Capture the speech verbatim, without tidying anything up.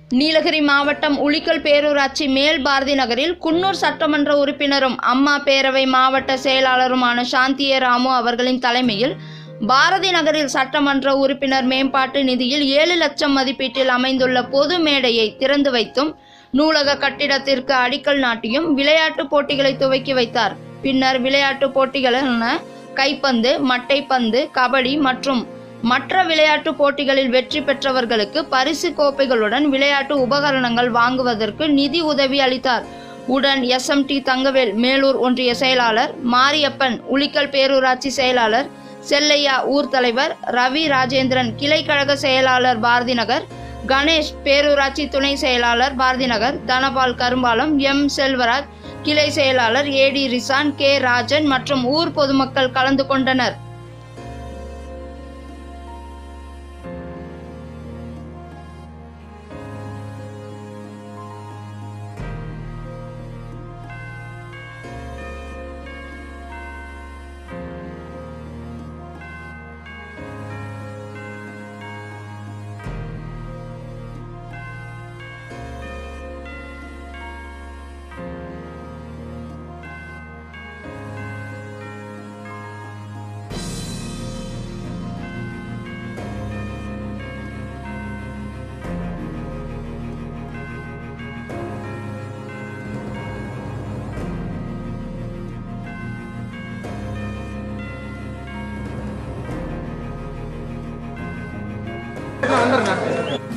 நீலகிரி மாவட்டம் உளிக்கல் பேரூராட்சி மேல் பாரதி நகரில் குன்னூர் சட்டமன்ற உறுப்பினரும் அம்மா பேரவை மாவட்ட செயலாளருமான சாந்தியே ராமு அவர்களின் தலைமையில் பாரதி நகரில் சட்டமன்ற உறுப்பினர் மேம்பாட்டு நிதியில் ஏழு லட்சம் மதிப்பீட்டில் அமைந்துள்ள பொது மேடையை திறந்து வைத்தும் நூலக கட்டிடத்திற்கு அடிக்கல் நாட்டியும் விளையாட்டு போட்டிகளை துவக்கி வைத்தார். பின்னர் விளையாட்டு போட்டிகளான கைப்பந்து, மட்டைப்பந்து, கபடி மற்றும் மற்ற விளையாட்டு போட்டிகளில் வெற்றி பெற்றவர்களுக்கு பரிசு கோப்பைகளுடன் விளையாட்டு உபகரணங்கள் வாங்குவதற்கு நிதி உதவி அளித்தார். உடன் S M T Thangavel Melur ஒன்றிய செயலாளர், மாரியப்பன் உளிக்கல் பேரூராட்சி செயலாளர், செல்லையா ஊர் தலைவர், ரவி ராஜேந்திரன் கிளை கழக செயலாளர் பாரதி நகர், கணேஷ் பேரூராட்சி துணை செயலாளர் பாரதி நகர், தனபால் கரும்பாலம், எம் செல்வராஜ் கிளை செயலாளர், A T Rizan, K Rajan மற்றும் ஊர் பொதுமக்கள் கலந்து கொண்டனர். अंदर